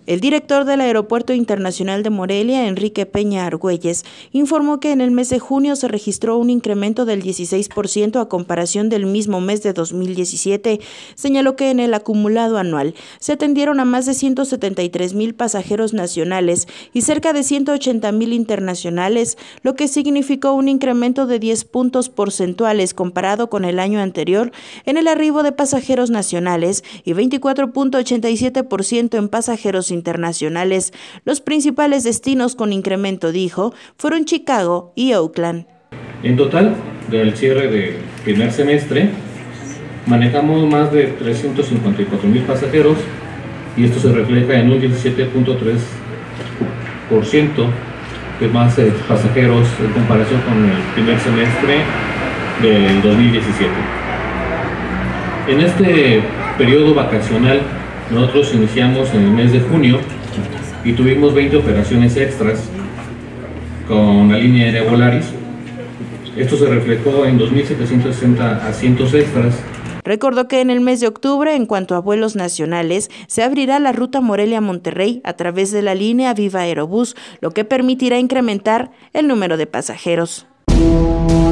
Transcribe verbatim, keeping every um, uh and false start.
El director del Aeropuerto Internacional de Morelia, Enrique Peña Argüelles, informó que en el mes de junio se registró un incremento del dieciséis por ciento a comparación del mismo mes de dos mil diecisiete. Señaló que en el acumulado anual se atendieron a más de ciento setenta y tres mil pasajeros nacionales y cerca de ciento ochenta mil internacionales, lo que significó un incremento de diez puntos porcentuales comparado con el año anterior en el arribo de pasajeros nacionales y veinticuatro punto ochenta y siete por ciento en pasajeros internacionales. Los principales destinos con incremento, dijo, fueron Chicago y Oakland. En total, del cierre del primer semestre, manejamos más de trescientos cincuenta y cuatro mil pasajeros y esto se refleja en un diecisiete punto tres por ciento de más pasajeros en comparación con el primer semestre del dos mil diecisiete. En este periodo vacacional, nosotros iniciamos en el mes de junio y tuvimos veinte operaciones extras con la línea aérea Volaris. Esto se reflejó en dos mil setecientos sesenta asientos extras. Recordó que en el mes de octubre, en cuanto a vuelos nacionales, se abrirá la ruta Morelia-Monterrey a través de la línea Viva Aerobús, lo que permitirá incrementar el número de pasajeros.